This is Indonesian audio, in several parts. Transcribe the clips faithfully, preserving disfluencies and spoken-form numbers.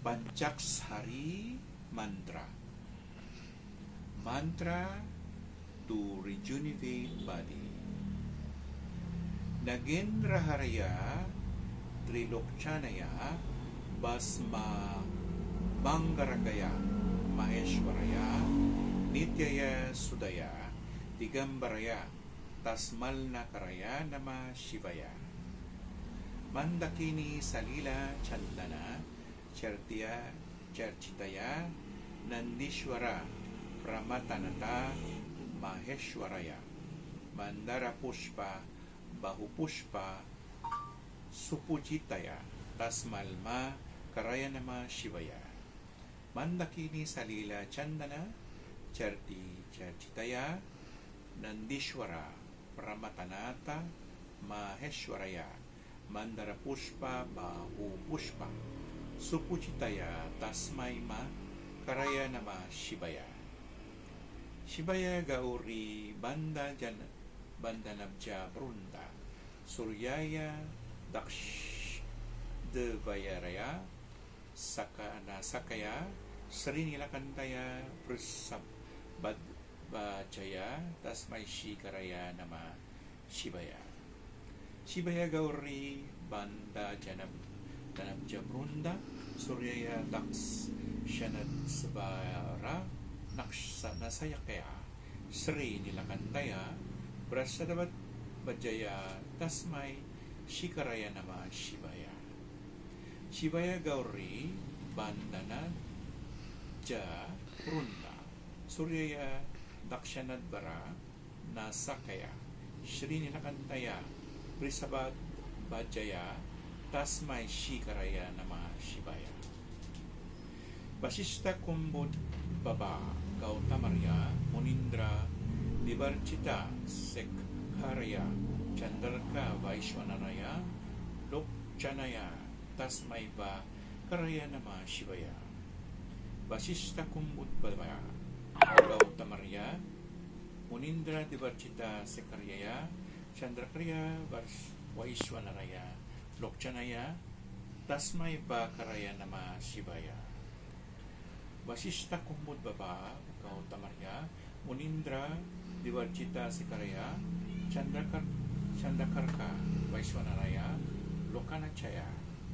Panchakshari mantra. Mantra to rejuvenate body. Nagendra Haraya Trilokchanaya Basma Bangaragaya Maheshwaraya Nityaya Sudaya Digambaraya Tasmalna Karaya Nama Shivaya. Mandakini Salila Chandana Chertiya Cherchitaya Nandishwara Pramatanata Maheshwaraya Mandara Pushpa Bahupushpa Supujitaya Tasmalma Karaya Nama Shivaya. Mandakini Salila Chandana Cherti Cherchitaya Nandishwara Pramatanata Maheshwaraya Mandara Pushpa Bahupushpa Supujitaya Tasmai Ma Karaya Nama Shivaya. Shivaya Gauri Banda Jana Bandanabja Brunda Suryaya Daksh Devayaraya Sakana Sakaya Srinilakantaya Prasab Bajaya Tasmai Shikaraya Nama Shivaya. Shivaya Gauri Banda Janab Danabja Brunda Suryaya Daks Shanad Sabara Naksana Sayakaya Sri Nilakantaya Prasadabat Bajaya Tasmai Shikaraya Nama Shivaya. Shivaya Gauri Bandana Ja Prunda Suryaya Dakshanad Bara Nasakaya Sri Nilakantaya Prisabat Bajaya Tasmai Shikaraya Nama Shivaya. Vasishta Kumbud Baba Gautamarya Munindra Dibarchita Sekharaya Chandraka Vaishwanaraya Lokchanaya Tasmai Ba Karaya Nama Shivaya. Vasishta Kumbud Baba Gautamarya Munindra Dibarchita Sekharaya Chandrakarya Vaishwanaraya Lokchanaya Tasmai Ba Karaya Nama Shivaya. Vasishta Kumbud Baba Gautamarya Munindra Divarjita Sikaraya Chandrakar Chandrakarka Vaishwanaraya Lokanachaya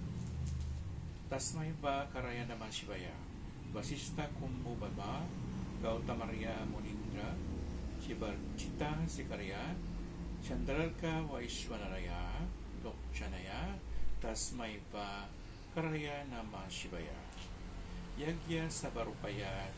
Tasmai Ba Karaya Nama Shivaya. Vasishta Kumbud Baba Gautamarya Munindra Divarjita Sikaraya Chandrakarka Vaishwanaraya Lokchanaya Tasmai Ba Karaya Nama Shivaya. Yagya Sabarupaya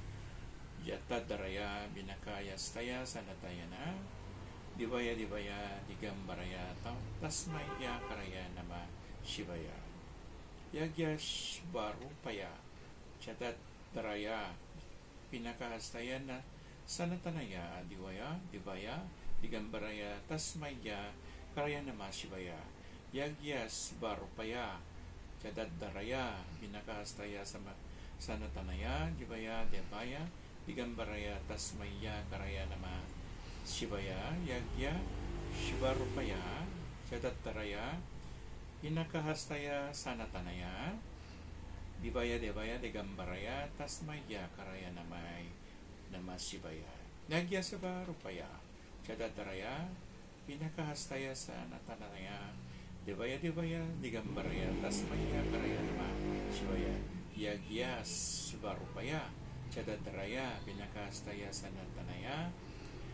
Yatadaraya Binakaya Staya Sanatayana Divaya Divaya Digambaraya Tasmai Ya Karaya Nama Shivaya. Yagya Sabarupaya Yatadaraya Binakahastayana Sanatanaya Divaya Divaya Digambaraya Tasmai Ya Karaya Nama Shivaya. Yagya Sabarupaya Yatadaraya Binakahastaya Sama Sanatanaya Divaya Devaya Digambaraya Tasmaya Karaya Nama Shivaya. Yagya Shivarupaya Jadataraya Hinakahastaya Sanatanaya Divaya Devaya Digambaraya Tasmaya Karaya Nama Nama Shivaya. Yagya Shivarupaya Jadataraya Hinakahastaya Sanatanaya Devaya Devaya Digambaraya Tasmaya Karaya Nama Shivaya. Yagya Svarupaya Jadataraya Binakastaya Sanatanaya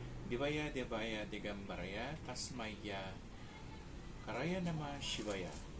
Divaya Devaya Digambaraya Tasmaya Karaya Nama Shivaya.